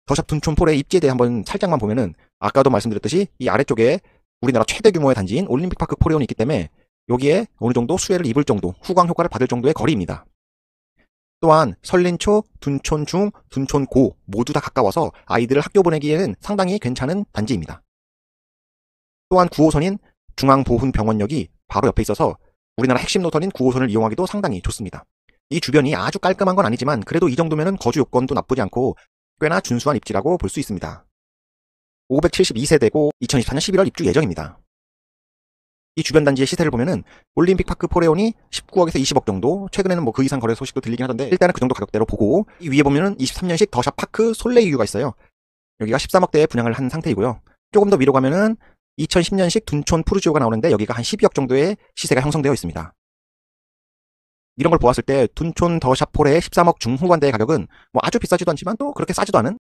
더샵 둔촌폴의 입지에 대해 한번 살짝만 보면은 아까도 말씀드렸듯이 이 아래쪽에 우리나라 최대 규모의 단지인 올림픽파크 포레온이 있기 때문에 여기에 어느 정도 수혜를 입을 정도, 후광 효과를 받을 정도의 거리입니다. 또한 설린초, 둔촌중, 둔촌고 모두 다 가까워서 아이들을 학교 보내기에는 상당히 괜찮은 단지입니다. 또한 9호선인 중앙보훈병원역이 바로 옆에 있어서 우리나라 핵심 노선인 9호선을 이용하기도 상당히 좋습니다. 이 주변이 아주 깔끔한 건 아니지만 그래도 이 정도면 거주 요건도 나쁘지 않고 꽤나 준수한 입지라고 볼 수 있습니다. 572세대고 2024년 11월 입주 예정입니다. 이 주변 단지의 시세를 보면은 올림픽파크 포레온이 19억에서 20억 정도, 최근에는 뭐 그 이상 거래 소식도 들리긴 하던데 일단은 그 정도 가격대로 보고, 이 위에 보면은 23년식 더샵 파크 솔레이유가 있어요. 여기가 13억대에 분양을 한 상태이고요. 조금 더 위로 가면은 2010년식 둔촌 푸르지오가 나오는데 여기가 한 12억 정도의 시세가 형성되어 있습니다. 이런 걸 보았을 때 둔촌 더샵 폴의 13억 중후반대의 가격은 뭐 아주 비싸지도 않지만 또 그렇게 싸지도 않은